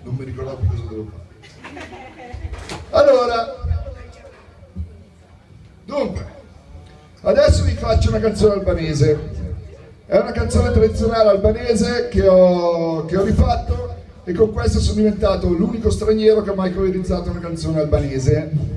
non mi ricordavo più cosa devo fare. Allora, dunque, adesso vi faccio una canzone albanese. È una canzone tradizionale albanese che ho rifatto, e con questo sono diventato l'unico straniero che ha mai coreograzzato una canzone albanese.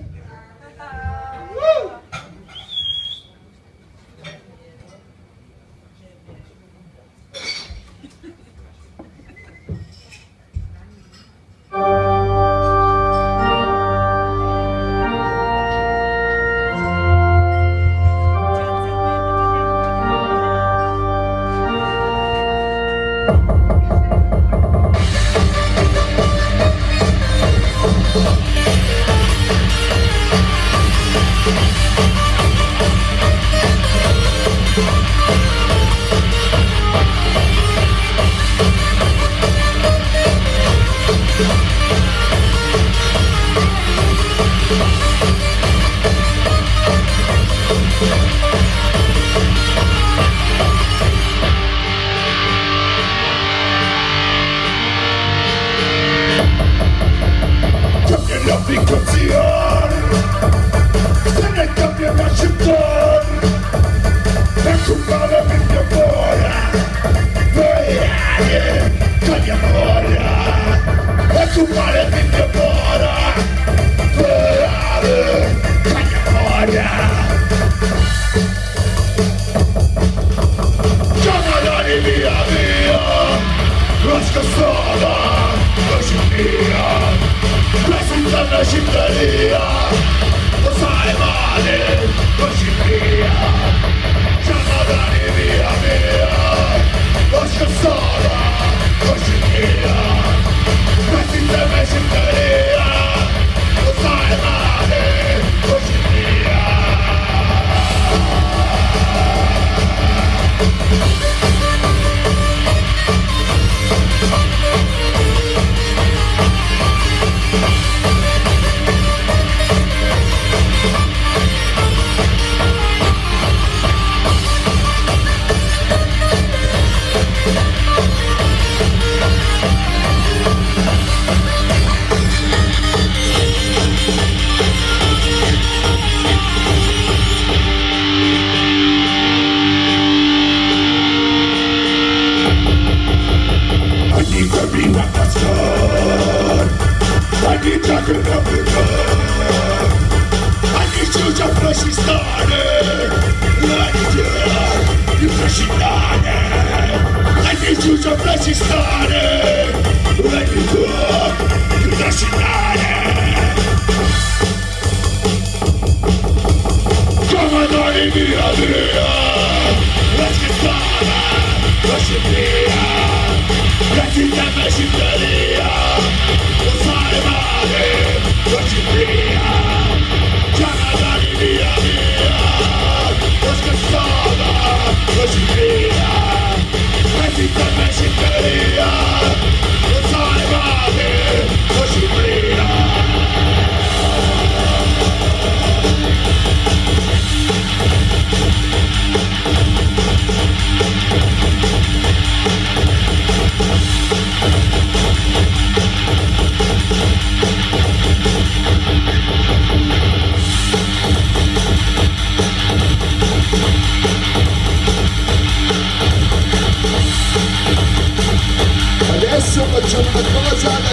Adesso facciamo una cosa alla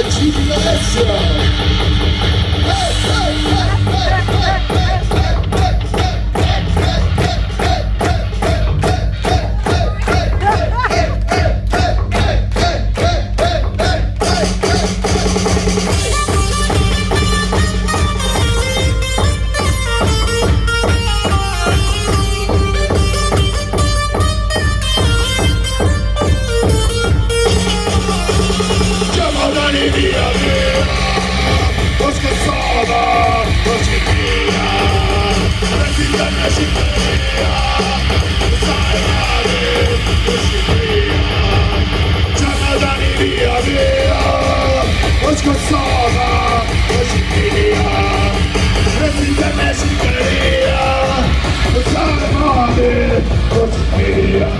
GPS.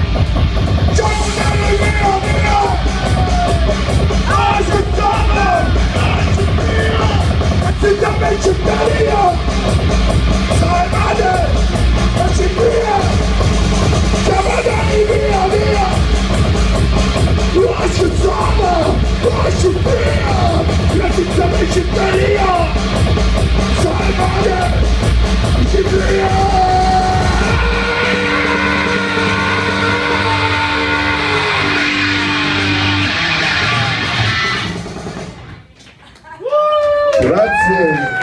Ciao, Lasciami cittadino, sai male, lasci via, chiamatemi via, via, lasci zona, lasci via, lasciami cittadino, sai male, lasci via. Grazie.